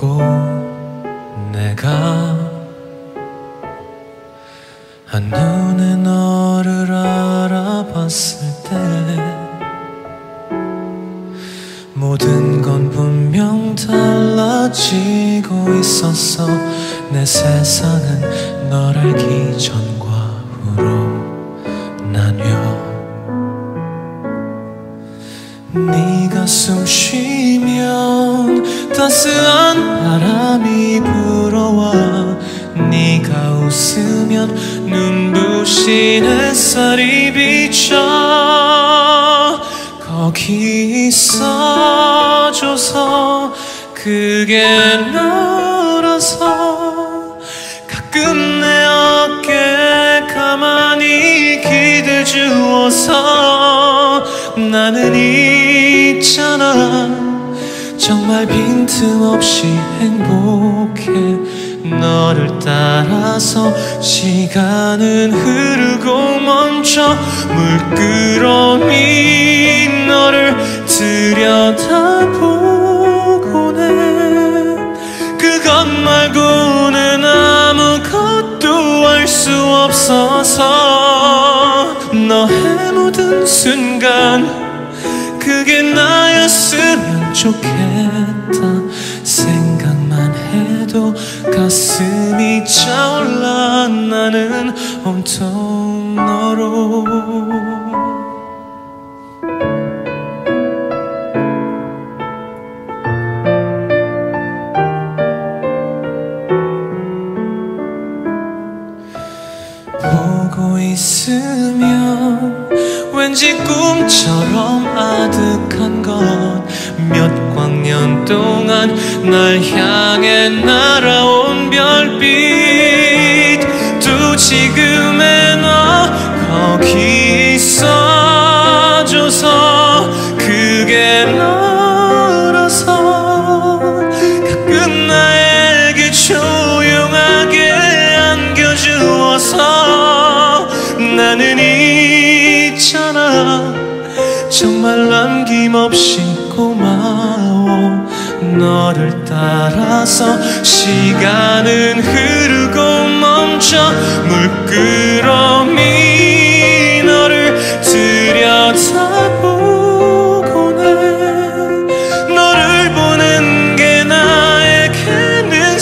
보고 내가 한눈에 너를 알아봤을 때 모든 건 분명 달라지고 있었어. 내 세상은 널 알기 전과 후로 나뉘어. 네가 숨 쉬면 따스한 바람이 불어와, 네가 웃으면 눈부신 햇살이 비쳐. 거기 있어줘서 그게 너라서 가끔 내 어깨에 가만히 기대 주어서 나는 있잖아. 정말 빈틈없이 행복해. 너를 따라서 시간은 흐르고 멈춰. 물끄러미 너를 들여다보곤 해. 그것 말고는 아무것도 알 수 없어서 너의 모든 순간 그게 나였으면 좋겠다. 생각만 해도 가슴이 차올라. 나는 온통 너로. 보고 있으면 왠지 꿈처럼 아득한 것. 몇 광년 동안 날 향해 날아온 별빛. 또 지금의 너 거기 있어줘서 그게 너라서 가끔 나에게 조용하게 안겨주어서 나는 있잖아. 정말 남김없이 고마워. 너를 따라서 시간은 흐르고 멈춰. 물끄러미 너를 들여다보곤 해. 너를 보는 게 나에게는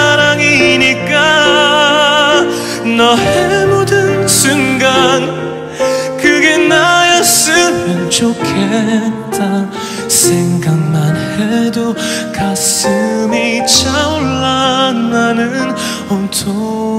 사랑이니까. 너의 모든 순간 그게 나였으면 좋겠다. 생각만 해도 가슴이 차올라. 나는 온통